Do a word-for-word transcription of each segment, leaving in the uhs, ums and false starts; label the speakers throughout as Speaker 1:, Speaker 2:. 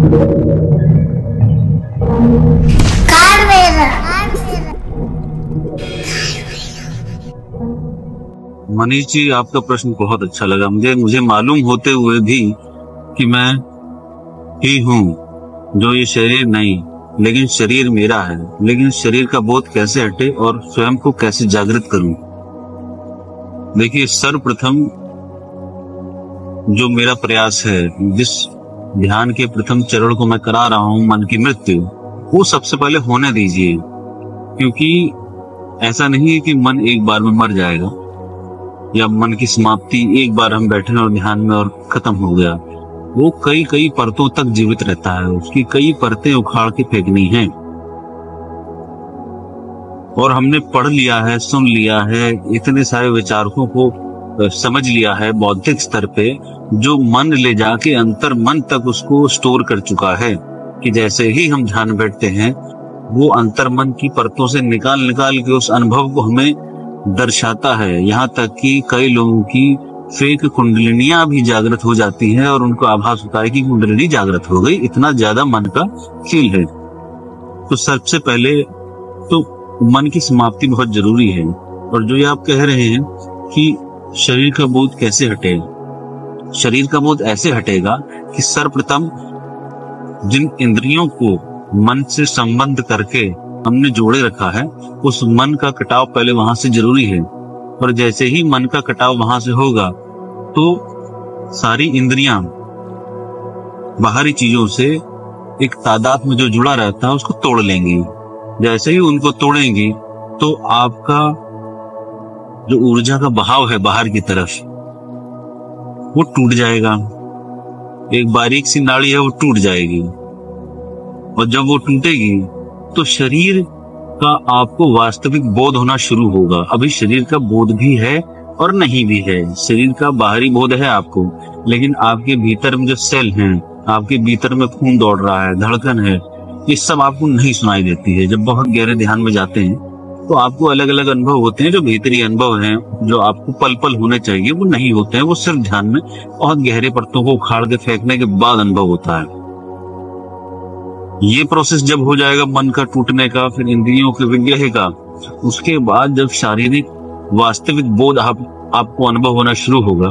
Speaker 1: मनीष जी, आपका प्रश्न बहुत अच्छा लगा मुझे मुझे मालूम होते हुए भी कि मैं ही हूँ जो ये शरीर नहीं, लेकिन शरीर मेरा है। लेकिन शरीर का बोध कैसे हटे और स्वयं को कैसे जागृत करूं? देखिए, सर्वप्रथम जो मेरा प्रयास है, जिस ध्यान के प्रथम चरण को मैं करा रहा हूं, मन की मृत्यु, वो सबसे पहले होने दीजिए। क्योंकि ऐसा नहीं है कि मन एक बार में मर जाएगा या मन की समाप्ति एक बार हम बैठे और ध्यान में और खत्म हो गया। वो कई कई परतों तक जीवित रहता है, उसकी कई परतें उखाड़ के फेंकनी है। और हमने पढ़ लिया है, सुन लिया है, इतने सारे विचारकों को समझ लिया है बौद्धिक स्तर पे, जो मन ले जाके अंतर मन तक उसको स्टोर कर चुका है कि जैसे ही हम ध्यान बैठते हैं वो अंतर मन की परतों से निकाल निकाल के उस अनुभव को हमें दर्शाता है। यहाँ तक कि कई लोगों की फेक कुंडलिनियां भी जागृत हो जाती हैं और उनको आभास होता है कि कुंडलिनी जागृत हो गई, इतना ज्यादा मन का खेल है। तो सबसे पहले तो मन की समाप्ति बहुत जरूरी है। और जो ये आप कह रहे हैं कि शरीर का बोध कैसे हटे, शरीर का बोध ऐसे हटेगा कि सर्वप्रथम जिन इंद्रियों को मन से संबंध करके हमने जोड़े रखा है, उस मन का कटाव पहले वहां से जरूरी है। और जैसे ही मन का कटाव वहां से होगा तो सारी इंद्रियां बाहरी चीजों से एक तादाद में जो जुड़ा रहता है उसको तोड़ लेंगी। जैसे ही उनको तोड़ेंगी तो आपका जो ऊर्जा का बहाव है बाहर की तरफ, वो टूट जाएगा। एक बारीक सी नाड़ी है, वो टूट जाएगी। और जब वो टूटेगी तो शरीर का आपको वास्तविक बोध होना शुरू होगा। अभी शरीर का बोध भी है और नहीं भी है। शरीर का बाहरी बोध है आपको, लेकिन आपके भीतर में जो सेल हैं, आपके भीतर में खून दौड़ रहा है, धड़कन है, ये सब आपको नहीं सुनाई देती है। जब बहुत गहरे ध्यान में जाते हैं तो आपको अलग अलग अनुभव होते हैं। जो भीतरी अनुभव हैं, जो आपको पल पल होने चाहिए, वो नहीं होते हैं। वो सिर्फ ध्यान में बहुत गहरे परतों को उखाड़ के फेंकने के बाद अनुभव होता है। ये प्रोसेस जब हो जाएगा मन का टूटने का, फिर इंद्रियों के विग्रह का, उसके बाद जब शारीरिक वास्तविक बोध आप, आपको अनुभव होना शुरू होगा,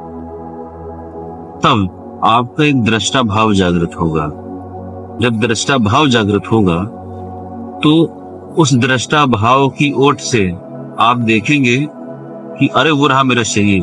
Speaker 1: तब आपका एक दृष्टा भाव जागृत होगा। जब दृष्टा भाव जागृत होगा तो उस दृष्टा भाव की ओट से आप देखेंगे कि अरे वो रहा मेरा शरीर।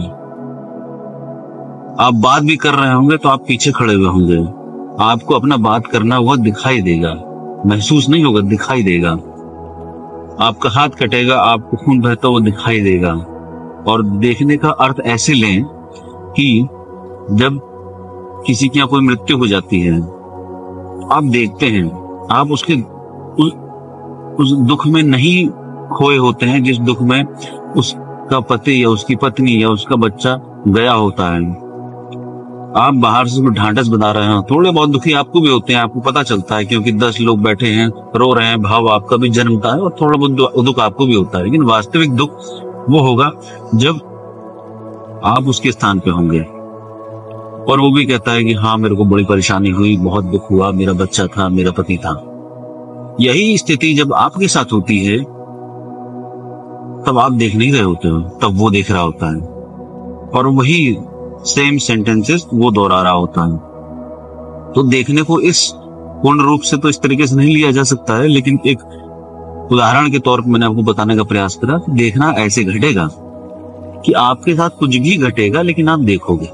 Speaker 1: आप बात भी कर रहे होंगे तो आप पीछे खड़े हुए होंगे, आपको अपना बात करना हुआ दिखाई देगा, महसूस नहीं होगा, दिखाई देगा। आपका हाथ कटेगा, आपको खून बहता हुआ दिखाई देगा। और देखने का अर्थ ऐसे लें कि जब किसी की कोई मृत्यु हो जाती है, आप देखते हैं, आप उसके उस, उस दुख में नहीं खोए होते हैं जिस दुख में उसका पति या उसकी पत्नी या उसका बच्चा गया होता है। आप बाहर से ढांढस बना रहे हैं, थोड़े बहुत दुखी आपको भी होते हैं, आपको पता चलता है, क्योंकि दस लोग बैठे हैं, रो रहे हैं, भाव आपका भी जन्मता है और थोड़ा बहुत दुख आपको भी होता है। लेकिन वास्तविक दुख वो होगा जब आप उसके स्थान पे होंगे और वो भी कहता है कि हाँ, मेरे को बड़ी परेशानी हुई, बहुत दुख हुआ, मेरा बच्चा था, मेरा पति था। यही स्थिति जब आपके साथ होती है तब आप देख नहीं रहे होते हो, तब वो देख रहा होता है और वही सेम सेंटेंसेस वो दोहरा रहा होता है। तो देखने को इस पूर्ण रूप से तो इस तरीके से नहीं लिया जा सकता है, लेकिन एक उदाहरण के तौर पर मैंने आपको बताने का प्रयास करा। देखना ऐसे घटेगा कि आपके साथ कुछ भी घटेगा लेकिन आप देखोगे।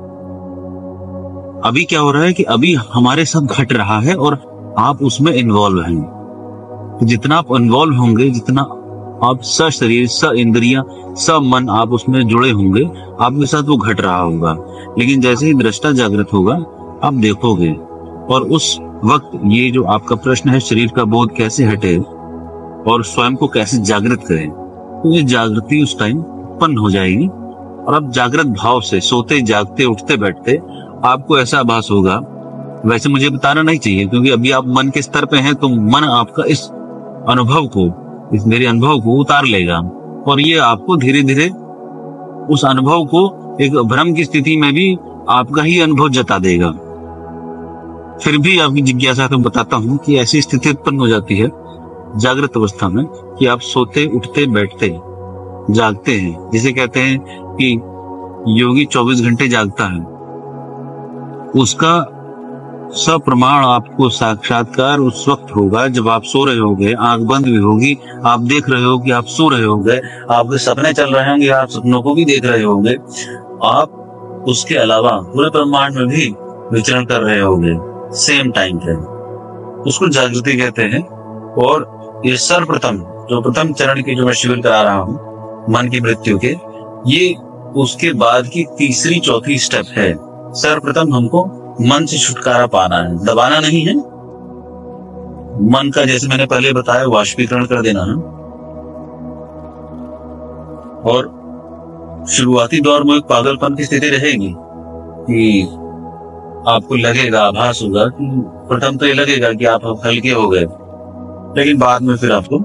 Speaker 1: अभी क्या हो रहा है कि अभी हमारे साथ घट रहा है और आप उसमें इन्वॉल्व हैं। तो जितना आप इन्वॉल्व होंगे, जितना आप स शरीर, स इंद्रियां, स मन आप उसमें जुड़े होंगे, आपके साथ वो घट रहा होगा। लेकिन जैसे ही दृष्टा जागृत होगा, आप देखोगे। और उस वक्त ये जो आपका प्रश्न है, शरीर का बोध कैसे हटे और स्वयं को कैसे जागृत करें, तो ये जागृति उस टाइम उत्पन्न हो जाएगी। और अब जागृत भाव से सोते जागते उठते बैठते आपको ऐसा आभास होगा। वैसे मुझे बताना नहीं चाहिए क्योंकि अभी आप मन के स्तर पे हैं, तो मन आपका इस अनुभव को, इस मेरे अनुभव को उतार लेगा और ये आपको धीरे धीरे उस अनुभव को एक भ्रम की स्थिति में भी आपका ही अनुभव जता देगा। फिर भी आपकी जिज्ञासा को बताता हूं कि ऐसी स्थिति उत्पन्न हो जाती है जागृत अवस्था में कि आप सोते, उठते, बैठते, जागते हैं। जिसे कहते हैं कि योगी चौबीस घंटे जागता है। उसका सब प्रमाण आपको साक्षात्कार उस वक्त होगा जब आप सो रहे होंगे, आंख बंद भी होगी, आप देख रहे हो कि आप सो रहे होंगे, आपके सपने चल रहे होंगे, आप सपनों को भी देख रहे होंगे, आप उसके अलावा पूरे ब्रह्मांड में भी विचरण कर रहे होंगे सेम टाइम पे। उसको जागृति कहते हैं। और ये सर्वप्रथम जो प्रथम चरण की जो मैं शिविर करा रहा हूं मन की मृत्यु के, ये उसके बाद की तीसरी चौथी स्टेप है। सर्वप्रथम हमको मन से छुटकारा पाना है, दबाना नहीं है। मन का जैसे मैंने पहले बताया वाष्पीकरण कर देना है। और शुरुआती दौर में एक पागलपन की स्थिति रहेगी कि आपको लगेगा, आभास होगा कि प्रथम तो ये लगेगा कि आप हल्के हो गए, लेकिन बाद में फिर आपको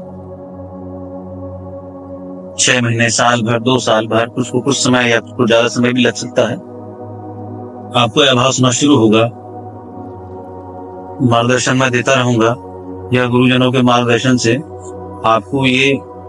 Speaker 1: छह महीने, साल भर, दो साल भर, कुछ को कुछ समय या कुछ ज्यादा समय भी लग सकता है, आपको आभास होना शुरू होगा। मार्गदर्शन मैं देता रहूंगा या गुरुजनों के मार्गदर्शन से आपको ये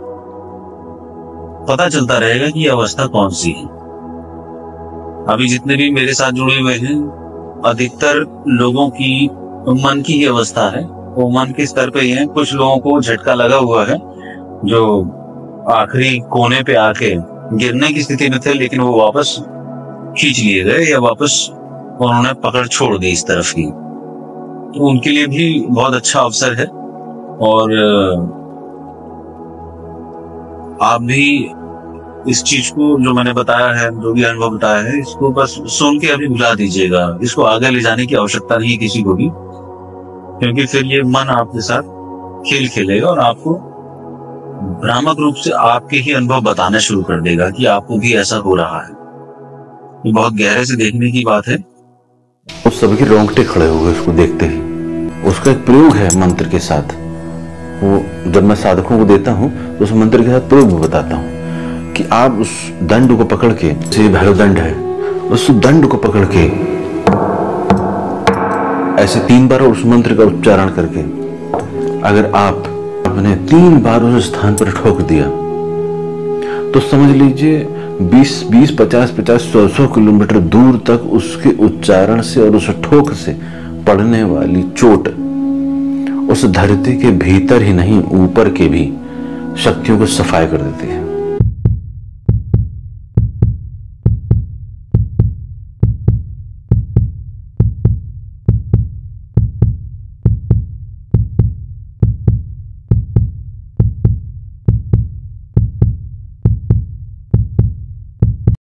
Speaker 1: पता चलता रहेगा कि ये अवस्था कौन सी है। अभी जितने भी मेरे साथ जुड़े हुए हैं, अधिकतर लोगों की मन की ही अवस्था है, वो मन के स्तर पे ही है। कुछ लोगों को झटका लगा हुआ है जो आखिरी कोने पे आके गिरने की स्थिति में थे, लेकिन वो वापस खींच लिए गए या वापस उन्होंने पकड़ छोड़ दी इस तरफ की। तो उनके लिए भी बहुत अच्छा अवसर है। और आप भी इस चीज को जो मैंने बताया है, जो भी अनुभव बताया है, इसको बस सुन के अभी भुला दीजिएगा। इसको आगे ले जाने की आवश्यकता नहीं है किसी को भी, क्योंकि फिर ये मन आपके साथ खेल खेलेगा और आपको भ्रामक रूप से आपके ही अनुभव बताना शुरू कर देगा कि आपको भी ऐसा हो रहा है। ये बहुत गहरे से देखने की बात है।
Speaker 2: उस सभी के रोंगटे खड़े हो गए उसको देखते ही। उसका एक प्रयोग है मंत्र के साथ, वो जब मैं साधकों को देता हूँ तो उस मंत्र के साथ प्रयोग बताता हूँ कि आप उस दंड को पकड़ के, जैसे भैरव दंड है, उस दंड को पकड़ के ऐसे तीन बार उस मंत्र का उच्चारण करके अगर आप अपने तीन बार उस स्थान पर ठोक दिया तो समझ लीजिए बीस बीस पचास पचास सौ सौ किलोमीटर दूर तक उसके उच्चारण से और उस ठोक से पड़ने वाली चोट उस धरती के भीतर ही नहीं ऊपर के भी शक्तियों को सफाई कर देती है।